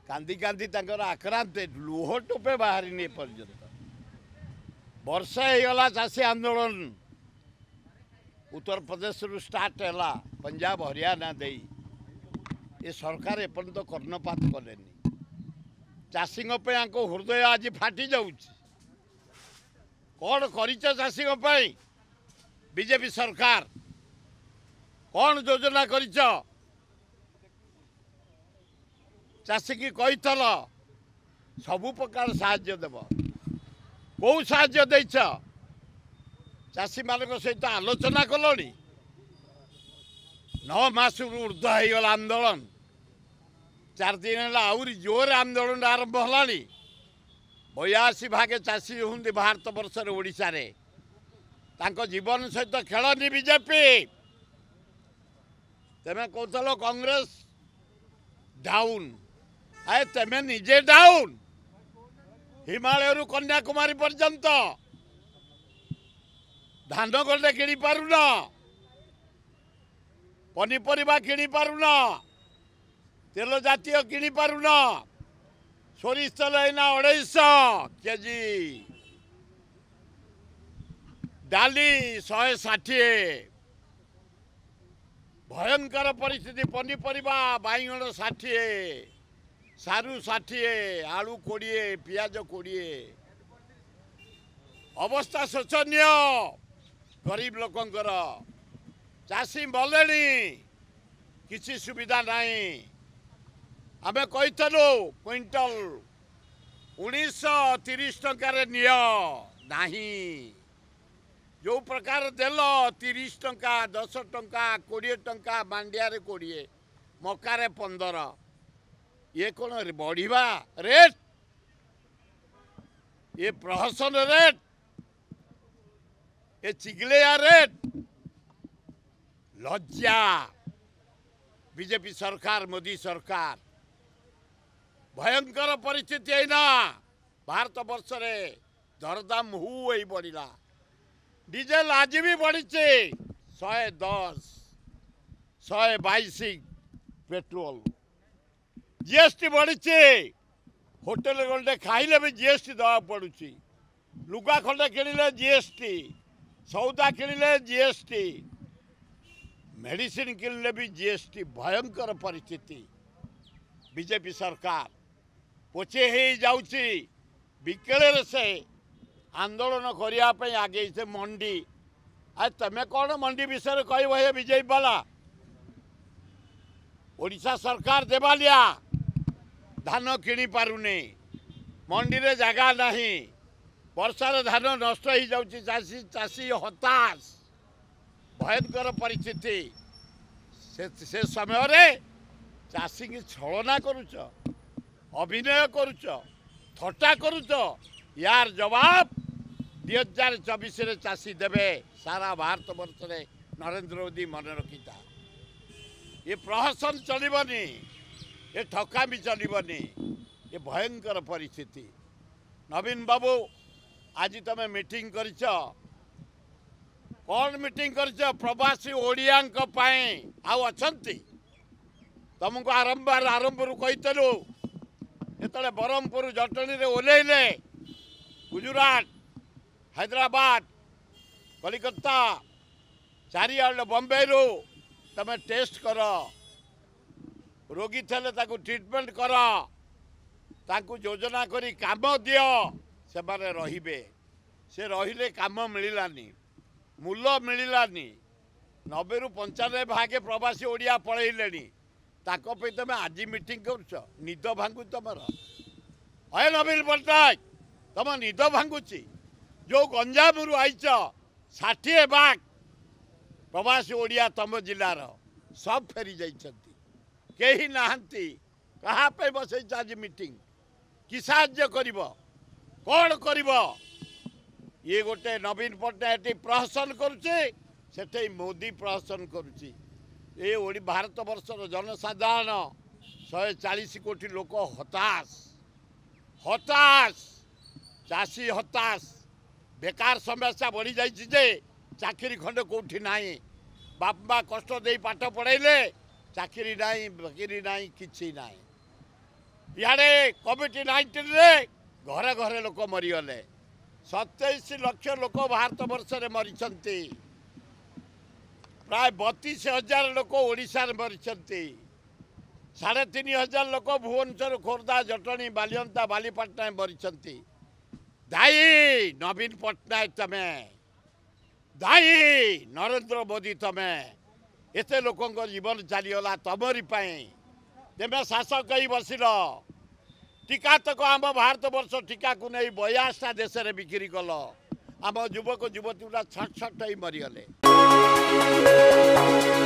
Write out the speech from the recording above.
कांदी कांदी तांकर आक्रांत लुह टोपे बाहरी पर्यंत वर्षे होगला चाषी आंदोलन उत्तर प्रदेश रु स्टार्ट है पंजाब हरियाणा दे ये सरकार एपर्यंत कर्णपात कले चाषी हृदय आज फाटी जाऊँ कौन कर चाषी बीजेपी सरकार कौन योजना कर चाषी की कही सबु प्रकार साहाय्य देव कौ साहाय्य देच चाषी मान सहित आलोचना कलनी 9 मास ऊर्ध्व होगला आंदोलन 4 दिन है आहरी जोर आंदोलन आरंभ है 82 भागे चाषी हूँ भारत वर्ष ओडिशा रे तांको जीवन सहित खेलनी बीजेपी तेमे कहल कांग्रेस डाउन आए तेमे निजे डाउन हिमालय रु कन्याकुमारी पर्यंत धान गंडे किणी पारुन पनीपरिया किणी पारुन तेल जातीय किणी पारुन सोरिष तेल एना 250 केजी डाली 160 भयंकर परिस्थिति पनीपरिया बाइगण 60 सारू 60 आलू 20 पियाज 20 अवस्था शोचनीय गरीब लोकंकर चाषी मले किसी सुविधा नहीं आमे कहीलु क्विंटल 1930 टंकार निय नहीं जो प्रकार देल 30 टंका 10 टंका 20 टंका मांडिया 20 मकार 15 ये कौन बढ़िया रेट ये प्रहसन रेट ये चिगलेया रेट लज्जा बीजेपी सरकार मोदी सरकार भयंकर परिस्थिति है ना भारत वर्ष रे दरदाम हुई बढ़ला डीजेल आज भी बढ़ी 110 122 पेट्रोल जीएसटी बढ़ी होटेल गंडे खाइले भी जीएसटी दवा पड़ुची लुगा खंडे किणिले जीएसटी सौदा किणिले जीएसटी मेडिसिन किणिले भी जीएसटी भयंकर परिस्थिति बीजेपी सरकार पोचे ही जाउची बिकेले से आंदोलन करने आगे से मंडी आज तमें कौन मंडी विषय कह बीजेपी वाला ओडिशा सरकार देवालिया धान किणी पारुनी मंडी रे जगह नहीं वर्षार धान नष्ट हो जाउची चाषी चाषी हताश भयंकर परिस्थिति से समय रे चाषी की छलना करुच अभिनय करुच थट्टा करुच यार जवाब 2024 रे चाषी देवे सारा भारत वर्ष रे नरेंद्र मोदी मन रखी था ये प्रहसन चलबनी ये ठकामी चलबनी ये भयंकर परिस्थिति नवीन बाबू आज तुम मीटिंग कर कौन मीटिंग कर प्रवासी ओडिया तुमको आरंभ रू कहीलु जो ब्रह्मपुर जटणी ओह्लैले गुजरात हैदराबाद कलिकता चारिआड बम्बे रू तमें टेस्ट कर रोगी थे ट्रीटमेंट कर ताकू योजना करी काम दियो से माने रहिबे से रहिले काम मिलानी मूल्य मिलानी 90 रू 95 भागे प्रवासी ओडिया पलैले तुम आज मीटिंग कर निद भांगु तुम अय नवीन पट्टनायक तुम निद भांगुची जो गंजाम रु आईच 60 भाग प्रवासी ओडिया तुम जिलार सब फेरी जाइछंती केही नाहंती कहा पे बसै आज मीटिंग कि साहाय्य करिवो कौन करिवो ये गोटे नवीन पट्टनायक प्रहसन करुचे सेठे मोदी प्रहसन करुची ये ओडी भारत वर्षर जनसाधारण 140 कोटी लोक हताश हताश चाषी हताश बेकार समस्या बढ़ी जाइए चाकरी खंडे कौटी ना बापा कष्ट दे पाठ पढ़ाइले चाकरी ना बाकरी ना कि ना इे कोविड-19 रे घरे घरे लोक मरीगले 27 लाख लोक भारत वर्ष में मरीचंती प्राय 32,000 लोक ओडिशा रे मरीचंती 3,500 लोक भुवनेश्वर खोर्धा जटणी बालियंता बालीपाटना मरीचंती दायी नवीन पट्टनायक तमे दायी नरेंद्र मोदी तमे एते लोकों जीवन चलीगला तमरी तेमे शासक ही बसिल टीका तक आम भारत वर्ष टीका को नहीं 52टा देश में बिक्री कल आम युवक युवती गुड़ा छट छट ही मरीगले।